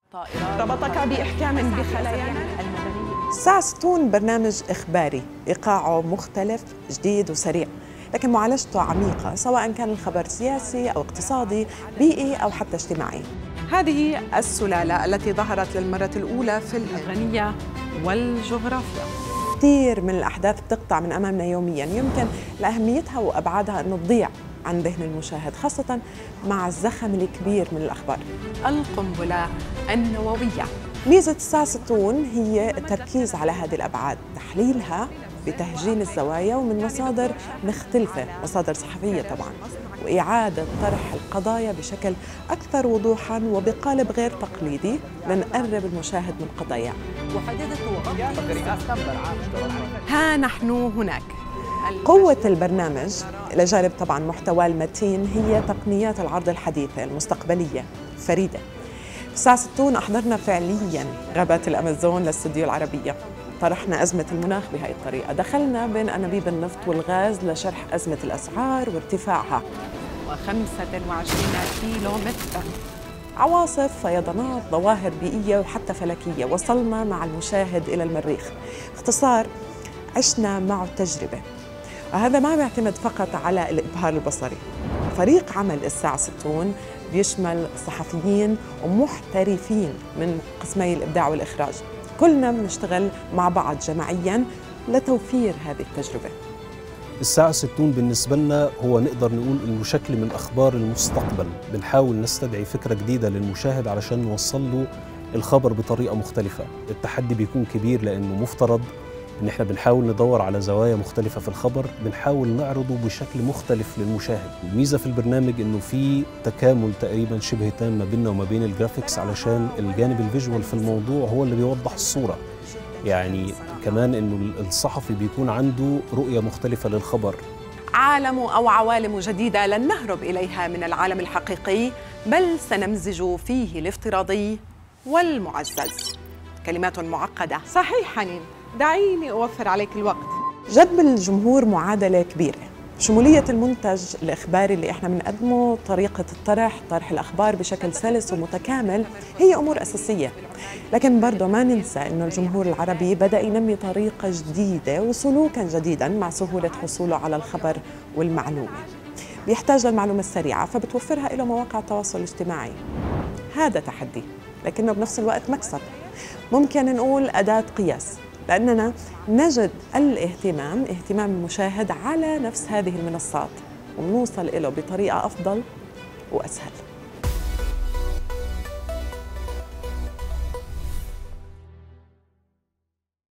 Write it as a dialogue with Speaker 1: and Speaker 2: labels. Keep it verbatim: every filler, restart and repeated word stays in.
Speaker 1: ربطك بإحكام بخلايانا المدنية.
Speaker 2: الساعة ستون برنامج إخباري إيقاعه مختلف جديد وسريع، لكن معالجته عميقة سواء كان الخبر سياسي أو اقتصادي بيئي أو حتى اجتماعي.
Speaker 1: هذه السلالة التي ظهرت للمرة الأولى في الغنية والجغرافيا.
Speaker 2: كثير من الأحداث بتقطع من أمامنا يومياً، يمكن لأهميتها وأبعادها أنه تضيع عن ذهن المشاهد، خاصة مع الزخم الكبير من الأخبار.
Speaker 1: القنبلة النووية.
Speaker 2: ميزة الساعة ستون هي التركيز على هذه الأبعاد، تحليلها بتهجين الزوايا ومن مصادر مختلفة، مصادر صحفية طبعاً، وإعادة طرح القضايا بشكل أكثر وضوحاً وبقالب غير تقليدي لنقرب المشاهد من قضايا.
Speaker 1: ها نحن هناك.
Speaker 2: قوة البرنامج إلى جانب طبعاً محتواه المتين هي تقنيات العرض الحديثة المستقبلية فريدة. في الساعة ستون أحضرنا فعلياً غابات الأمازون للاستوديو العربية، طرحنا أزمة المناخ بهذه الطريقة، دخلنا بين أنابيب النفط والغاز لشرح أزمة الأسعار وارتفاعها.
Speaker 1: وخمسة وعشرين كيلو متر.
Speaker 2: عواصف، فيضانات، ظواهر بيئية وحتى فلكية، وصلنا مع المشاهد إلى المريخ. باختصار عشنا معه التجربة، وهذا ما بيعتمد فقط على الإبهار البصري. فريق عمل الساعة ستون بيشمل صحفيين ومحترفين من قسمي الإبداع والإخراج، كلنا بنشتغل مع بعض جماعياً لتوفير هذه التجربة.
Speaker 3: الساعة ستون بالنسبة لنا هو نقدر نقول إنه شكل من أخبار المستقبل، بنحاول نستدعي فكرة جديدة للمشاهد علشان نوصل له الخبر بطريقة مختلفة. التحدي بيكون كبير لأنه مفترض إن إحنا بنحاول ندور على زوايا مختلفة في الخبر، بنحاول نعرضه بشكل مختلف للمشاهد. الميزة في البرنامج إنه في تكامل تقريبا شبه تام ما بيننا وما بين الجرافيكس، علشان الجانب الفيجوال في الموضوع هو اللي بيوضح الصورة. يعني كمان إنه الصحفي بيكون عنده رؤية مختلفة للخبر.
Speaker 1: عالم أو عوالم جديدة لن نهرب إليها من العالم الحقيقي، بل سنمزج فيه الافتراضي والمعزز. كلمات معقدة. صحيح حنين، دعيني أوفر عليك الوقت.
Speaker 2: جذب الجمهور معادلة كبيرة، شمولية المنتج الإخباري اللي إحنا بنقدمه، طريقة الطرح، طرح الأخبار بشكل سلس ومتكامل، هي أمور أساسية. لكن برضو ما ننسى إنه الجمهور العربي بدأ ينمي طريقة جديدة وسلوكاً جديداً مع سهولة حصوله على الخبر والمعلومة. بيحتاج للمعلومة السريعة فبتوفرها له مواقع التواصل الاجتماعي. هذا تحدي، لكنه بنفس الوقت مكسب. ممكن نقول أداة قياس، لأننا نجد الاهتمام اهتمام المشاهد على نفس هذه المنصات، ونوصل له بطريقة أفضل وأسهل.